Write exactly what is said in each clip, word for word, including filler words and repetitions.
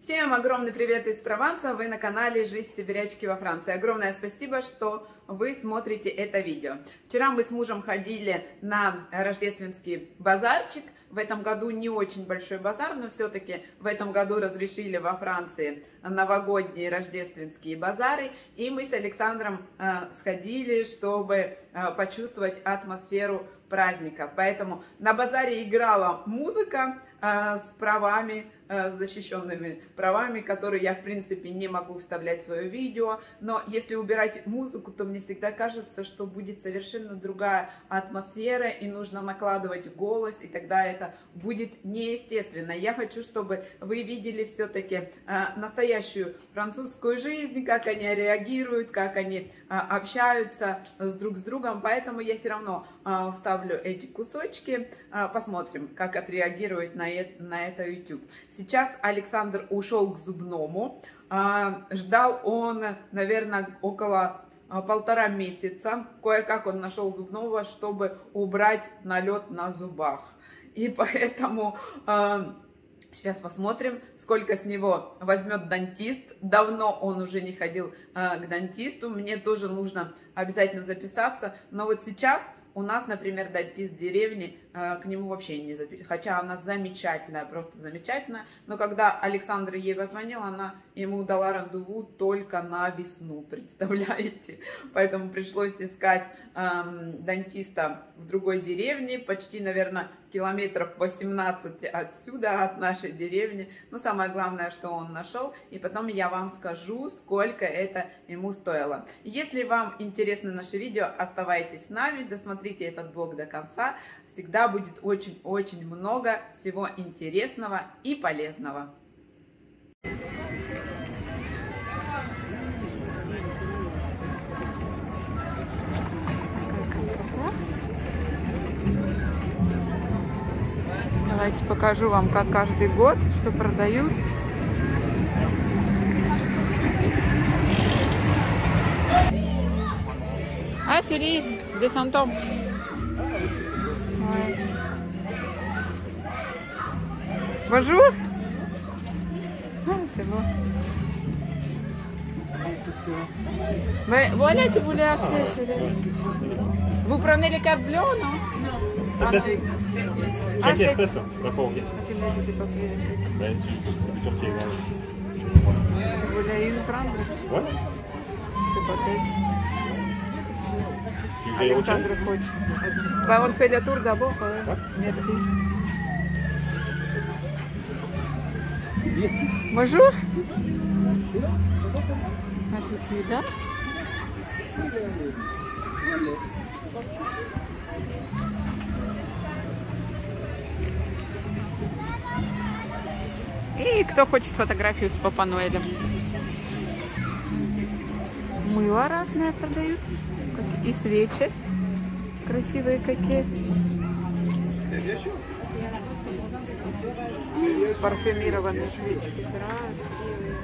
Всем огромный привет из Прованса, вы на канале «Жизнь сибирячки во Франции». Огромное спасибо, что вы смотрите это видео. Вчера мы с мужем ходили на рождественский базарчик. В этом году не очень большой базар, но все-таки в этом году разрешили во Франции новогодние рождественские базары. И мы с Александром э, сходили, чтобы э, почувствовать атмосферу праздника. Поэтому на базаре играла музыка э, с правами, э, с защищенными правами, которые я в принципе не могу вставлять в свое видео. Но если убирать музыку, то мне всегда кажется, что будет совершенно другая атмосфера и нужно накладывать голос, и тогда это будет неестественно. Я хочу, чтобы вы видели все-таки э, настоящую французскую жизнь, как они реагируют, как они э, общаются с друг с другом. Поэтому я все равно э, вставлю эти кусочки, э, посмотрим, как отреагирует на это, на это YouTube. Сейчас Александр ушел к зубному. Э, ждал он, наверное, около полтора месяца. Кое-как он нашел зубного, чтобы убрать налет на зубах. И поэтому э, сейчас посмотрим, сколько с него возьмет дантист. Давно он уже не ходил э, к дантисту. Мне тоже нужно обязательно записаться. Но вот сейчас у нас, например, дантист в деревне, э, к нему вообще не записывается. Хотя она замечательная, просто замечательная. Но когда Александр ей позвонил, она ему дала рандеву только на весну, представляете? Поэтому пришлось искать эм, дантиста в другой деревне, почти, наверное, километров восемнадцать отсюда, от нашей деревни. Но самое главное, что он нашел, и потом я вам скажу, сколько это ему стоило. Если вам интересны наши видео, оставайтесь с нами, досмотрите этот блог до конца. Всегда будет очень-очень много всего интересного и полезного. Давайте покажу вам, как каждый год, что продают. Ah chérie, descendons. Ouais. Bonjour. Ah, c'est bon. Mais voilà, tu voulais acheter, chérie. Vous prenez les cartes bleues, non? Non. Espresso. C'è che espresso? Da pochi. Ben, turquie, voilà. Tu voulais une prendre? Ouais. C'est pas très. Alexandre хочет. Bah, on fait le tour d'abord. Ouais. Ouais. Merci. Bonjour. À tout de suite, hein? И кто хочет фотографию с Папа Ноэлем? Мыло разное продают. И свечи. Красивые какие. Парфюмированные свечки. Красивые.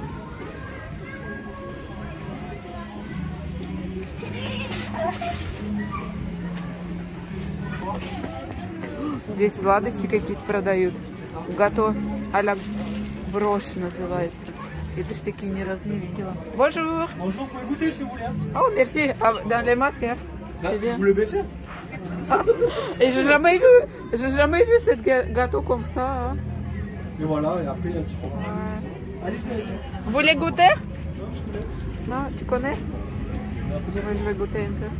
Здесь сладости какие-то продают. Гато а-ля брошь называется. Это ж такие ни разу не видела. Bonjour. Bonjour, vous pouvez goûter si vous voulez. Oh, merci. Ah, dans les masques, hein. C'est bien. Vous le baissez? Et j'ai jamais vu, j'ai jamais vu cette gâteau comme ça. Hein. Et voilà, et après il y a un petit peu. Ouais. Allez, Vous voulez goûter? Non, tu connais? Moi, je vais goûter un peu.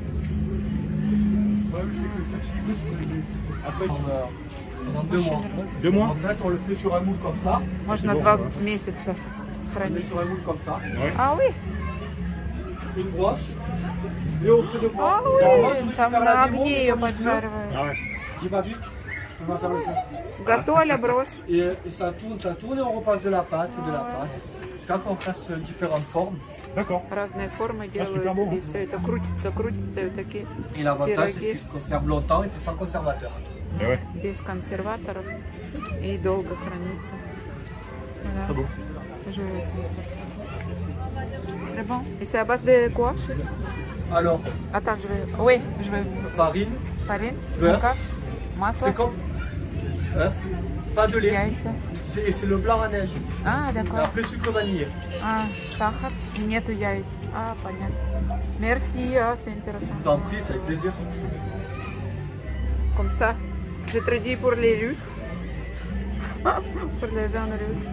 Après, pendant deux mois. Deux mois? En fait, on le fait sur un moule comme ça. Можно bon, два ouais. месяца On le met хранить. sur un moule comme ça. Ouais. Ah oui? Une broche. Et au feu de bois. Ah Alors, moi, je oui, vais там faire на la démo, огне mais ее comme je veux. поджаривают. Ah ouais. J'ai pas vu. Je peux pas faire le feu. Gâteau à la broche. Et, et ça tourne, ça tourne et on repasse de la pâte et de la Ah ouais. pâte. Jusqu'à qu'on fasse différentes formes. D'accord. Разные формы делают. super bon, И hein. все это крутится, крутится. И вот такие Et l'avantage, c'est Пироги. ce qui se conserve longtemps et c'est sans conservateur. Et ouais. без консерваторов. И долго хранится. Voilà. Très beau. Je vais essayer. Très bon. Et c'est à base de quoi? Alors, Attends, je vais... Oui, je vais... farine, Farine, Beurre. мука, масло, c'est comme œuf, pas de lait, яйца, C'est c'est le blanc à neige. А, Et d'accord. après, sucre vanillé. А, сахар и нету яиц. А, понятно. Merci, ah, c'est intéressant. Je vous en prie, c'est avec plaisir. Comme ça, j'ai traduit pour les Russes. Pour les gens russes.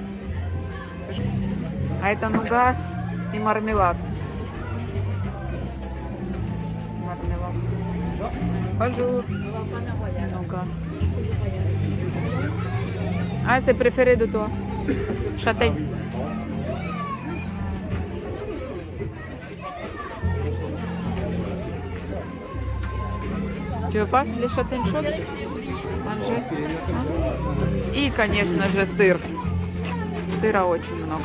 А это нуга и мармелад. Мармелад. Bonjour. Нуга. Ah, c'est préféré de toi. Châtaigne. Tu veux pas les châtaignes chaudes? Manger. И, конечно же, сыр. Сыра очень много.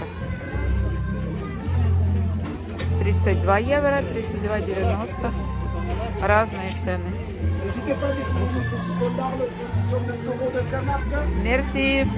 тридцать два евро, тридцать два девяносто. Разные цены. N'hésitez pas à découvrir le saucisson d'Arles, le saucisson de taureau de Camargue. Merci.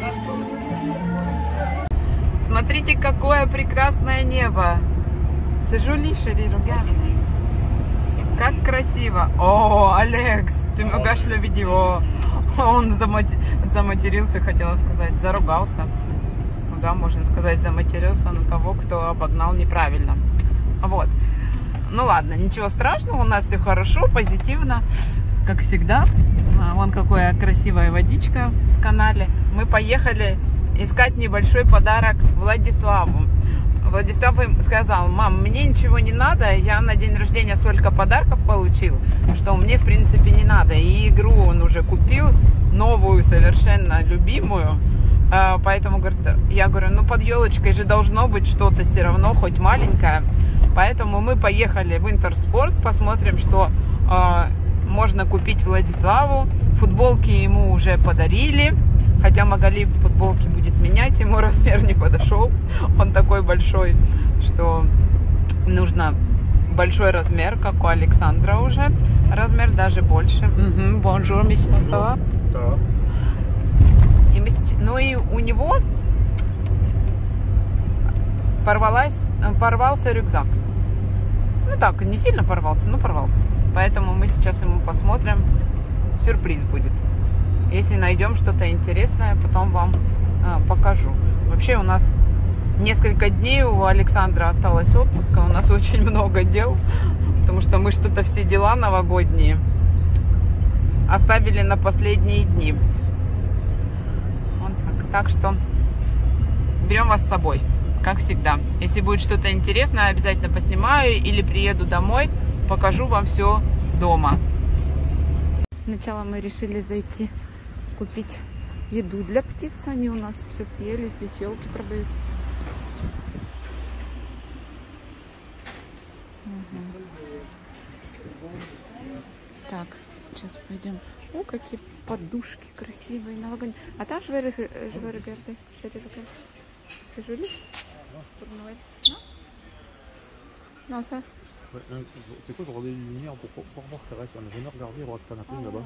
Смотрите, какое прекрасное небо. C'est joli, chérie, regarde. Как красиво. О, Алекс, ты me gâches le видео. Он замати... заматерился, хотела сказать, заругался. Ну да, можно сказать, заматерился на того, кто обогнал неправильно. Вот. Ну ладно, ничего страшного, у нас все хорошо, позитивно, как всегда. Вон какая красивая водичка в канале. Мы поехали искать небольшой подарок Владиславу. Владислав им сказал: мам, мне ничего не надо, я на день рождения столько подарков получил, что мне в принципе не надо. И игру он уже купил, новую, совершенно любимую. Поэтому, говорит, я говорю, ну под елочкой же должно быть что-то все равно, хоть маленькое. Поэтому мы поехали в Интерспорт, посмотрим, что э, можно купить Владиславу. Футболки ему уже подарили. Хотя Магали футболки будет менять, ему размер не подошел. Он такой большой, что нужно большой размер, как у Александра уже. Размер даже больше. Бонжур, месье, сава. Ну и у него порвалась, порвался рюкзак. Ну так, не сильно порвался, но порвался. Поэтому мы сейчас ему посмотрим. Сюрприз будет. Если найдем что-то интересное, потом вам а, покажу. Вообще у нас несколько дней у Александра осталось отпуска. У нас очень много дел, потому что мы что-то все дела новогодние оставили на последние дни. Вот так. Так что берем вас с собой, как всегда. Если будет что-то интересное, обязательно поснимаю или приеду домой, покажу вам все дома. Сначала мы решили зайти купить еду для птиц. Они у нас все съели. Здесь елки продают. Угу. Так, сейчас пойдем. О, какие подушки красивые, новогодние. А там je vais regarder. C'est joli. Pour Noël. Non? Non, ça. C'est quoi, je regardais les lumières pour pouvoir voir Thérèse. On a jamais regardé, on va te canapé là-bas.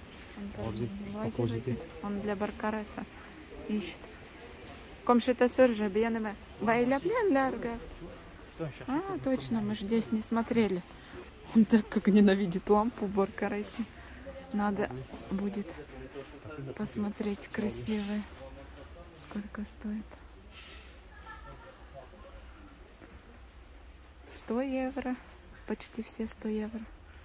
Он для Баркареса ищет. Comme chez ta soeur, j'ai bien aimé. Bah, il a bien l'air, regarde. А, точно, мы же здесь не смотрели. Он так как ненавидит лампу в Баркаресе. Надо будет посмотреть красивые. Сколько стоит? сто евро. Почти все сто евро.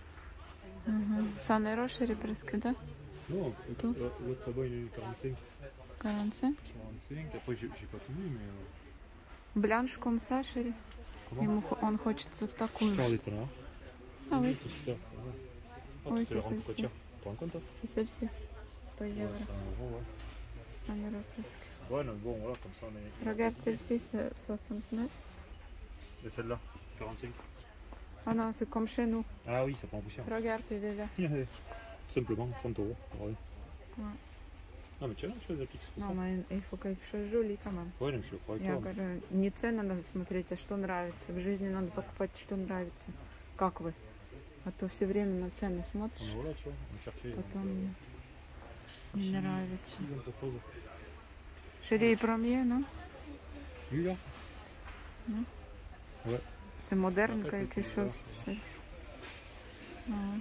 Ça n'est pas presque, да? Non, l'autre là-bas il est quarante-cinq. quarante-cinq? quarante-cinq, après j'ai pas tout vu, mais... Blanche comme ça, chérie. Ему он хочет вот такую. Ah oui. Oui, c'est celle-ci. C'est celle-ci. сто евро. un euro presque. Ouais, donc bon, voilà, comme ça on est... Regarde, celle-ci, c'est soixante-neuf. Et celle-là, quarante-cinq. Ah non, c'est comme chez nous. Ah oui, ça prend poussière. Regarde, il est là. Simplement, trente euros. Ouais. Ouais. Non, mais tu as la chose applique. Non, mais il faut quelque chose de joli quand même. Ouais, donc je le crois. Я говорю, не цены надо смотреть, а что нравится. В жизни надо покупать, что нравится. Как вы? А то все время на цены смотришь, Voilà, tu vois, on cherchait. потом не нравится. Chérie, premier, non? Lui, là? Non? Ouais. C'est moderne quelque chose. Ah.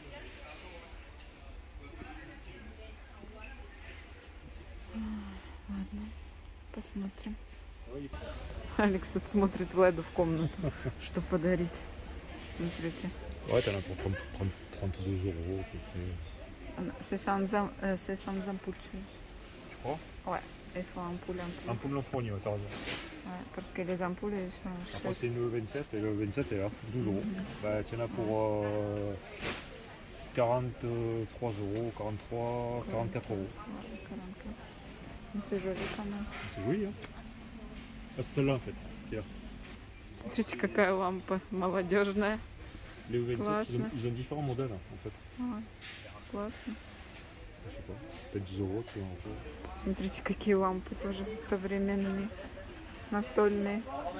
Ладно. посмотрим. Алекс тут смотрит Владу в комнату, что подарить. Смотрите. Ouais, t'en as pour trente, trente, trente-deux euros. C'est sans, euh, sans ampoule. Tu crois? Ouais, il faut ampoule, ampoule. Ampoule en fourni, t'as raison. Ouais, parce que les ampoules, elles sont... Après, c'est une vingt-sept et le vingt-sept est là, douze euros. Mm-hmm. Bah, tu en as pour euh, quarante-trois euros, quarante-trois, quarante-quatre euros. Ouais, quarante-quatre. Mais c'est joli quand même. C'est joli, hein? Ah, c'est celle-là en fait. Qui est là. Смотрите, какая лампа молодежная. Les vingt-sept, ils ont, ils ont différents modèles en fait. Ouais, классно. Je sais pas, peut-être dix euros, tu vois. Смотрите, какие лампы тоже современные, настольные.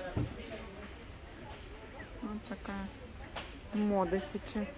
Вот такая мода сейчас.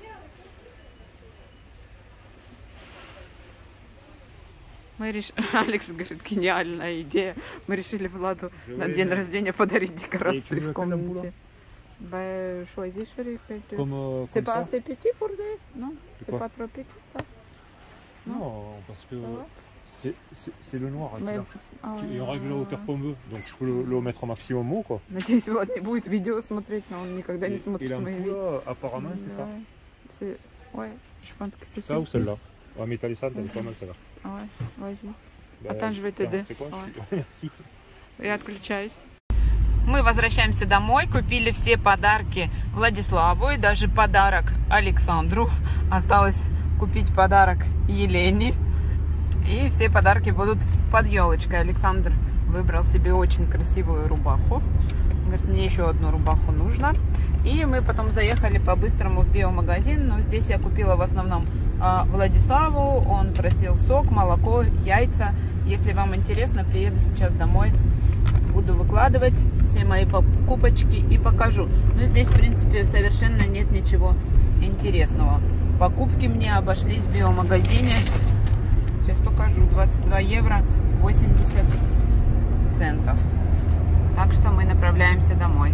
Мы решили, Алекс говорит, гениальная идея. Мы решили Владу на день рождения подарить декорации в комнате. Ben, choisis, chérie. C'est pas assez petit pour lui? Non, c'est pas trop petit ça? Non, parce que c'est le noir. Mais... Ah ouais, et on règle la hauteur qu'on veut, donc je peux le, le mettre au maximum haut, quoi. Надеюсь, Влад не будет видео смотреть, но он никогда не смотрит мои видео. Apparemment, c'est ça. C'est... Ouais, je pense que c'est ça. Ça ou celle-là? Ouais, métallisante, elle est pas mal celle-là. Ah ouais, vas-y. Attends, je vais t'aider. C'est quoi? Merci. Я отключаюсь. Мы возвращаемся домой, купили все подарки Владиславу и даже подарок Александру. Осталось купить подарок Елене. И все подарки будут под елочкой. Александр выбрал себе очень красивую рубаху. Говорит, мне еще одну рубаху нужно. И мы потом заехали по-быстрому в биомагазин. Но здесь я купила в основном э, Владиславу. Он просил сок, молоко, яйца. Если вам интересно, приеду сейчас домой. Буду выкладывать все мои покупочки и покажу. Но здесь, в принципе, совершенно нет ничего интересного. Покупки мне обошлись в биомагазине. Сейчас покажу. двадцать два евро восемьдесят центов. Так что мы направляемся домой.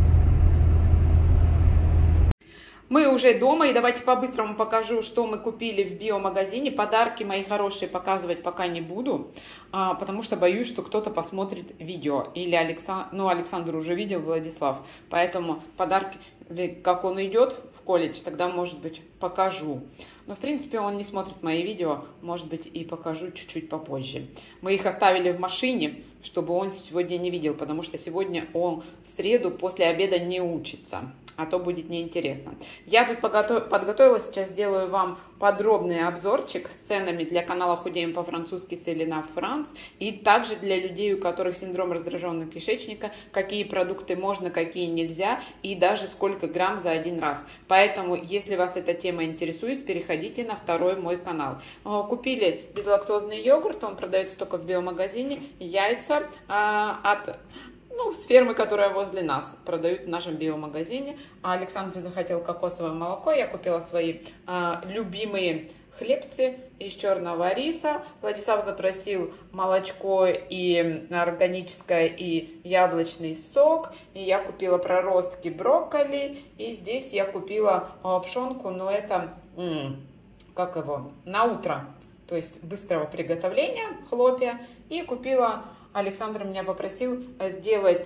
Мы уже дома, и давайте по-быстрому покажу, что мы купили в биомагазине. Подарки мои хорошие показывать пока не буду, потому что боюсь, что кто-то посмотрит видео. Или Александр, ну, Александр уже видел, Владислав. Поэтому подарки, как он идет в колледж, тогда, может быть, покажу. Но, в принципе, он не смотрит мои видео, может быть, и покажу чуть-чуть попозже. Мы их оставили в машине, чтобы он сегодня не видел, потому что сегодня он в среду после обеда не учится. А то будет неинтересно. Я тут подготовила, сейчас сделаю вам подробный обзорчик с ценами для канала «Худеем по-французски» с Елена Франц. И также для людей, у которых синдром раздраженного кишечника, какие продукты можно, какие нельзя. И даже сколько грамм за один раз. Поэтому, если вас эта тема интересует, переходите на второй мой канал. Купили безлактозный йогурт, он продается только в биомагазине. Яйца а, от... Ну, с фермы, которая возле нас, продают в нашем биомагазине. А Александр захотел кокосовое молоко. Я купила свои э, любимые хлебцы из черного риса. Владислав запросил молочко и органическое, и яблочный сок. И я купила проростки брокколи. И здесь я купила э, пшенку, но это, м, как его, на утро. То есть быстрого приготовления хлопья. И купила... Александр меня попросил сделать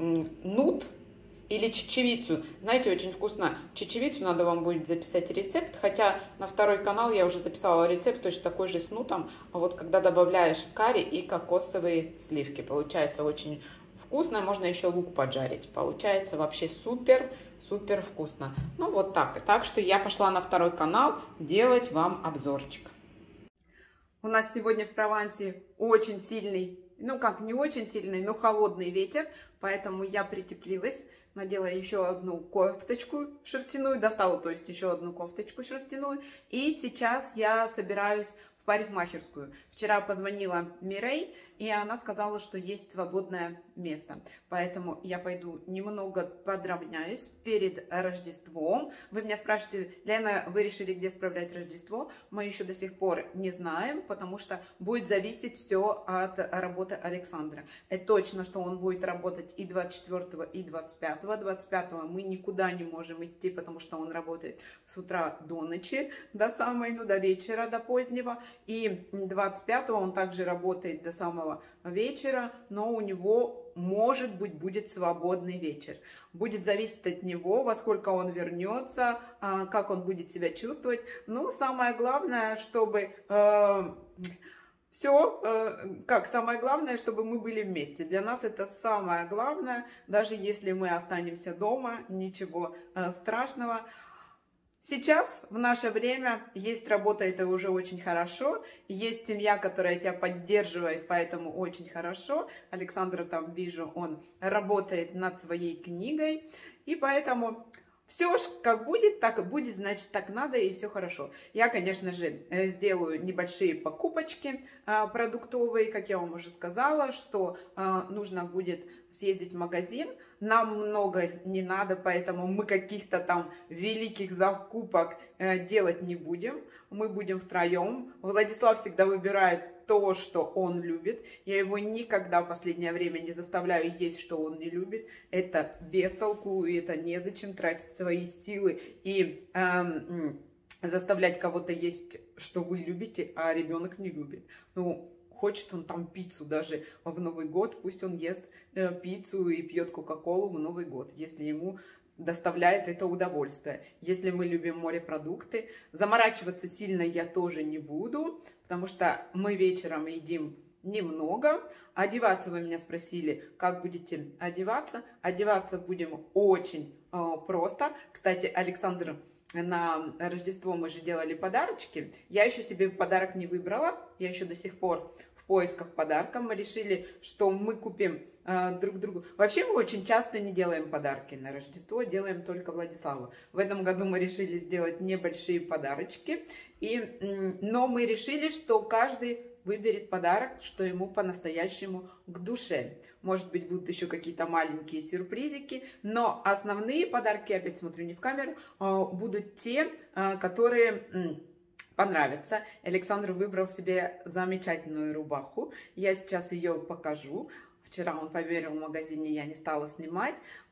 нут или чечевицу. Знаете, очень вкусно. Чечевицу надо вам будет записать рецепт. Хотя на второй канал я уже записала рецепт точно такой же с нутом. А вот когда добавляешь карри и кокосовые сливки. Получается очень вкусно. Можно еще лук поджарить. Получается вообще супер, супер вкусно. Ну вот так. Так что я пошла на второй канал делать вам обзорчик. У нас сегодня в Провансе очень сильный, ну как, не очень сильный, но холодный ветер, поэтому я притеплилась, надела еще одну кофточку шерстяную, достала, то есть еще одну кофточку шерстяную, и сейчас я собираюсь в парикмахерскую. Вчера позвонила Мирей, и она сказала, что есть свободное место. Поэтому я пойду немного подровняюсь перед Рождеством. Вы меня спрашиваете, Лена, вы решили, где справлять Рождество? Мы еще до сих пор не знаем, потому что будет зависеть все от работы Александра. Это точно, что он будет работать и двадцать четвёртого, и двадцать пятого. двадцать пятого мы никуда не можем идти, потому что он работает с утра до ночи, до самой, ну, до вечера, до позднего. И двадцать пятого он также работает до самого вечера, но у него, может быть, будет свободный вечер. Будет зависеть от него, во сколько он вернется, как он будет себя чувствовать. Ну, самое главное, чтобы... Все, как самое главное, чтобы мы были вместе. Для нас это самое главное. Даже если мы останемся дома, ничего страшного. Сейчас, в наше время, есть работа, это уже очень хорошо. Есть семья, которая тебя поддерживает, поэтому очень хорошо. Александр, там вижу, он работает над своей книгой. И поэтому... Все как будет, так и будет, значит, так надо, и все хорошо. Я, конечно же, сделаю небольшие покупочки продуктовые, как я вам уже сказала, что нужно будет съездить в магазин. Нам много не надо, поэтому мы каких-то там великих закупок делать не будем. Мы будем втроем. Владислав всегда выбирает то, что он любит. Я его никогда в последнее время не заставляю есть, что он не любит. Это без толку, и это незачем тратить свои силы и эм, заставлять кого-то есть, что вы любите, а ребенок не любит. Ну, хочет он там пиццу даже в Новый год, пусть он ест э, пиццу и пьет кока-колу в Новый год, если ему доставляет это удовольствие. Если мы любим морепродукты, заморачиваться сильно я тоже не буду, потому что мы вечером едим немного. Одеваться вы меня спросили, как будете одеваться. Одеваться будем очень э, просто. Кстати, Александр, на Рождество мы же делали подарочки. Я еще себе подарок не выбрала. Я еще до сих пор в поисках подарка. Мы решили, что мы купим э, друг другу. Вообще мы очень часто не делаем подарки на Рождество, делаем только Владиславу. В этом году мы решили сделать небольшие подарочки. И, э, но мы решили, что каждый выберет подарок, что ему по-настоящему к душе. Может быть, будут еще какие-то маленькие сюрпризики, но основные подарки, опять смотрю не в камеру, будут те, которые понравятся. Александр выбрал себе замечательную рубаху. Я сейчас ее покажу. Вчера он померил в магазине, я не стала снимать.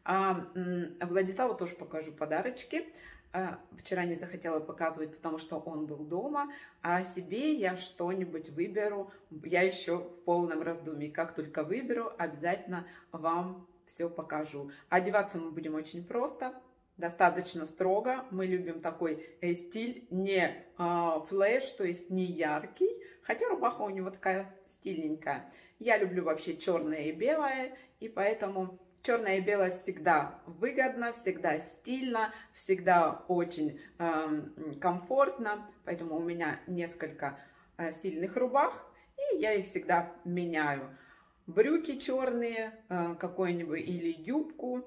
А Владиславу тоже покажу подарочки. Вчера не захотела показывать, потому что он был дома, а себе я что-нибудь выберу. Я еще в полном раздумье. Как только выберу, обязательно вам все покажу. Одеваться мы будем очень просто, достаточно строго. Мы любим такой стиль, не флэш, то есть не яркий, хотя рубаха у него такая стильненькая. Я люблю вообще черное и белое, и поэтому... Черное и белое всегда выгодно, всегда стильно, всегда очень э, комфортно. Поэтому у меня несколько э, стильных рубах, и я их всегда меняю. Брюки черные, э, какой-нибудь или юбку,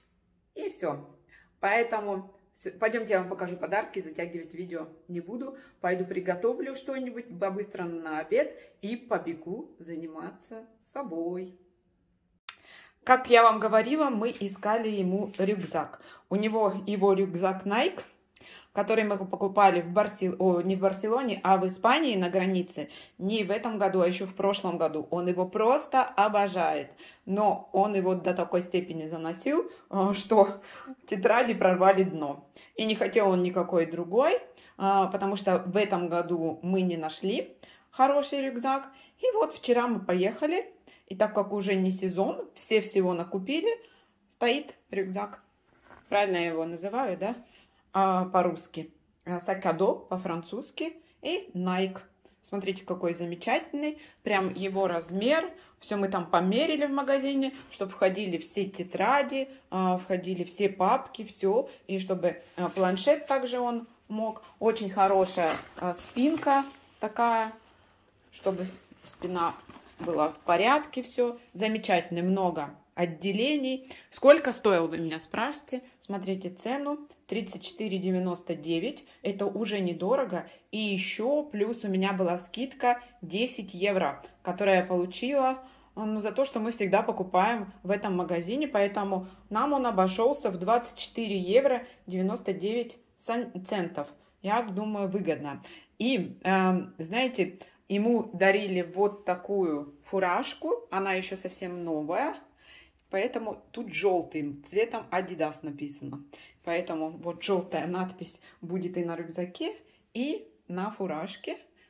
и все. Поэтому все. Пойдемте, я вам покажу подарки, затягивать видео не буду. Пойду приготовлю что-нибудь быстро на обед и побегу заниматься собой. Как я вам говорила, мы искали ему рюкзак. У него его рюкзак Nike, который мы покупали в Барсел... О, не в Барселоне, а в Испании на границе. Не в этом году, а еще в прошлом году. Он его просто обожает. Но он его до такой степени заносил, что тетради прорвали дно. И не хотел он никакой другой, потому что в этом году мы не нашли хороший рюкзак. И вот вчера мы поехали. И так как уже не сезон, все всего накупили, стоит рюкзак. Правильно я его называю, да? А, по-русски. Сакадо по-французски и Nike. Смотрите, какой замечательный. Прям его размер. Все мы там померили в магазине, чтобы входили все тетради, входили все папки, все. И чтобы планшет также он мог. Очень хорошая спинка такая, чтобы спина... была в порядке, все замечательно, много отделений. Сколько стоил, вы меня спрашиваете? Смотрите цену, тридцать четыре девяносто девять, это уже недорого. И еще плюс у меня была скидка десять евро, которую я получила, ну, за то, что мы всегда покупаем в этом магазине, поэтому нам он обошелся в двадцать четыре евро девяносто девять центов. Я думаю, выгодно. И, э, знаете, ему дарили вот такую фуражку, она еще совсем новая, поэтому тут желтым цветом Adidas написано. Поэтому вот желтая надпись будет и на рюкзаке, и на фуражке.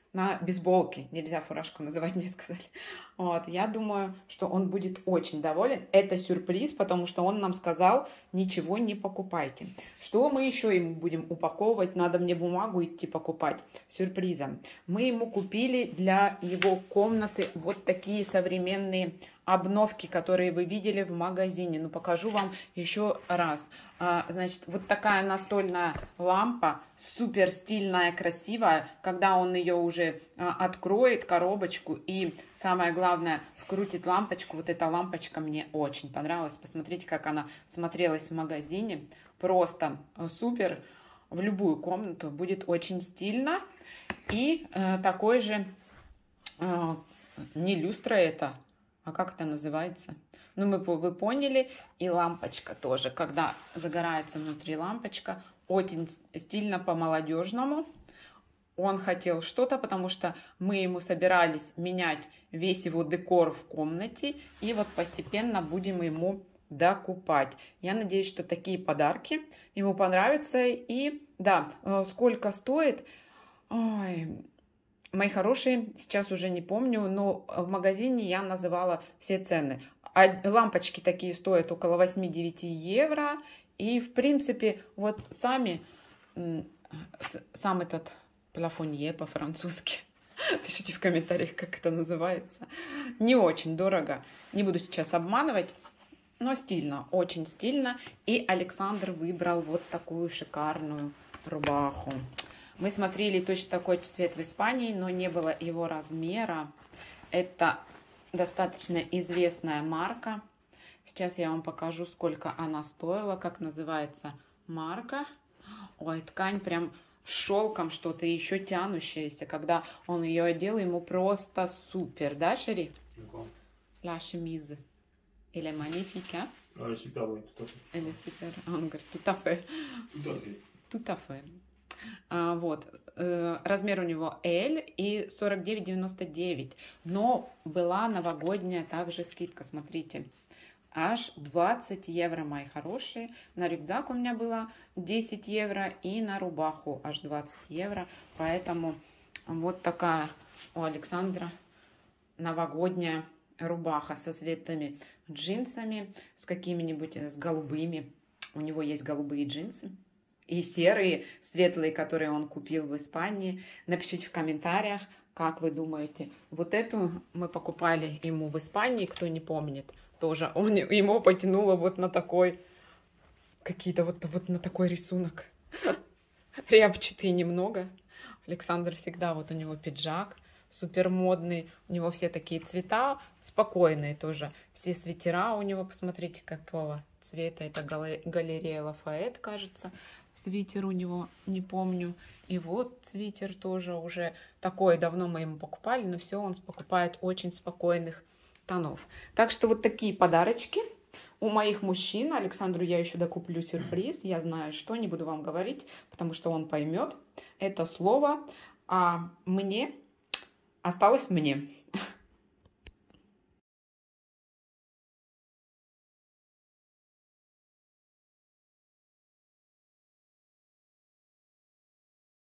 на бейсболке. Нельзя фуражку называть, мне сказали. Вот, я думаю, что он будет очень доволен. Это сюрприз, потому что он нам сказал, ничего не покупайте. Что мы еще ему будем упаковывать? Надо мне бумагу идти покупать. Сюрпризом. Мы ему купили для его комнаты вот такие современные обновки, которые вы видели в магазине. Ну, покажу вам еще раз. А, значит, вот такая настольная лампа, супер стильная, красивая. Когда он ее уже а, откроет, коробочку, и самое главное, вкрутит лампочку. Вот эта лампочка мне очень понравилась. Посмотрите, как она смотрелась в магазине. Просто супер. В любую комнату будет очень стильно. И э, такой же, э, не люстра это, а как это называется? Ну, мы, вы поняли. И лампочка тоже. Когда загорается внутри лампочка, очень стильно по-молодежному. Он хотел что-то, потому что мы ему собирались менять весь его декор в комнате. И вот постепенно будем ему докупать. Я надеюсь, что такие подарки ему понравятся. И да, сколько стоит... Ой... Мои хорошие, сейчас уже не помню, но в магазине я называла все цены. А лампочки такие стоят около восемь-девять евро. И, в принципе, вот сами, сам этот плафонье по-французски, пишите в комментариях, как это называется, не очень дорого. Не буду сейчас обманывать, но стильно, очень стильно. И Александр выбрал вот такую шикарную рубаху. Мы смотрели точно такой цвет в Испании, но не было его размера. Это достаточно известная марка. Сейчас я вам покажу, сколько она стоила, как называется марка. Ой, ткань прям шелком что-то, еще тянущаяся. Когда он ее одел, ему просто супер. Да, Шери? La chemise. Elle est magnifique, hein? Elle est super, oui, tout à fait. Elle est super. Он говорит, tout à fait. Tout à fait. Tout à fait. А, вот, э, размер у него L и сорок девять девяносто девять, но была новогодняя также скидка, смотрите, аж двадцать евро, мои хорошие. На рюкзак у меня было десять евро и на рубаху аж двадцать евро, поэтому вот такая у Александра новогодняя рубаха со светлыми джинсами, с какими-нибудь, с голубыми, у него есть голубые джинсы. И серые, светлые, которые он купил в Испании. Напишите в комментариях, как вы думаете. Вот эту мы покупали ему в Испании, кто не помнит. Тоже он, ему потянуло вот на такой, какие-то вот, вот на такой рисунок. Рябчатый немного. Александр всегда, вот у него пиджак супер модный. У него все такие цвета, спокойные тоже. Все свитера у него, посмотрите, какого цвета. Это галерея Лафайет, кажется. Свитер у него, не помню. И вот свитер тоже уже такой, давно мы ему покупали, но все, он покупает очень спокойных тонов. Так что вот такие подарочки у моих мужчин. Александру я еще докуплю сюрприз. Я знаю, что, не буду вам говорить, потому что он поймет это слово. А мне осталось мне.